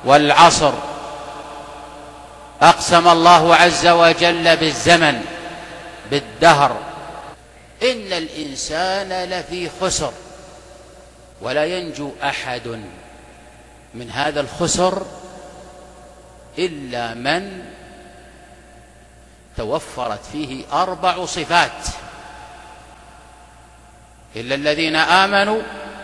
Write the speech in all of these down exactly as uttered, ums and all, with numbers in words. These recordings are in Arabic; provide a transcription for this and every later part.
والعصر. أقسم الله عز وجل بالزمن، بالدهر: إن الإنسان لفي خسر، ولا ينجو أحد من هذا الخسر إلا من توفرت فيه أربع صفات: إلا الذين آمنوا،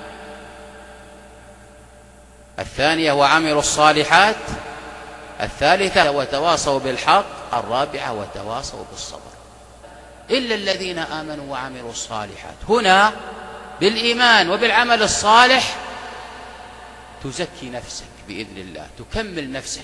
الثانية وعملوا الصالحات، الثالثة وتواصوا بالحق، الرابعة وتواصوا بالصبر. إلا الذين آمنوا وعملوا الصالحات، هنا بالإيمان وبالعمل الصالح تزكي نفسك بإذن الله، تكمل نفسك.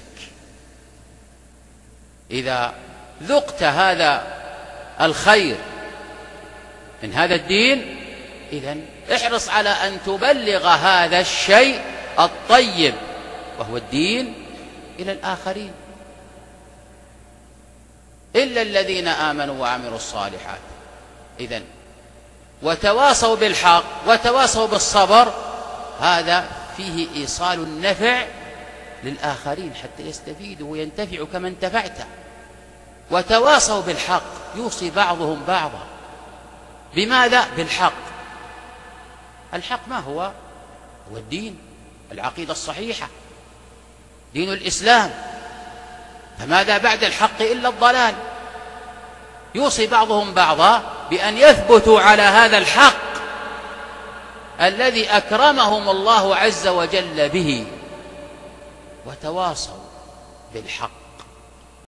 إذا ذقت هذا الخير من هذا الدين، إذن احرص على أن تبلغ هذا الشيء الطيب وهو الدين إلى الآخرين. إلا الذين آمنوا وعملوا الصالحات، إذن وتواصوا بالحق وتواصوا بالصبر، هذا فيه إيصال النفع للآخرين حتى يستفيدوا وينتفعوا كما انتفعت. وتواصوا بالحق، يوصي بعضهم بعضا. بماذا؟ بالحق. الحق ما هو؟ هو الدين، العقيدة الصحيحة، دين الإسلام. فماذا بعد الحق إلا الضلال؟ يوصي بعضهم بعضا بأن يثبتوا على هذا الحق الذي أكرمهم الله عز وجل به، وتواصوا بالحق.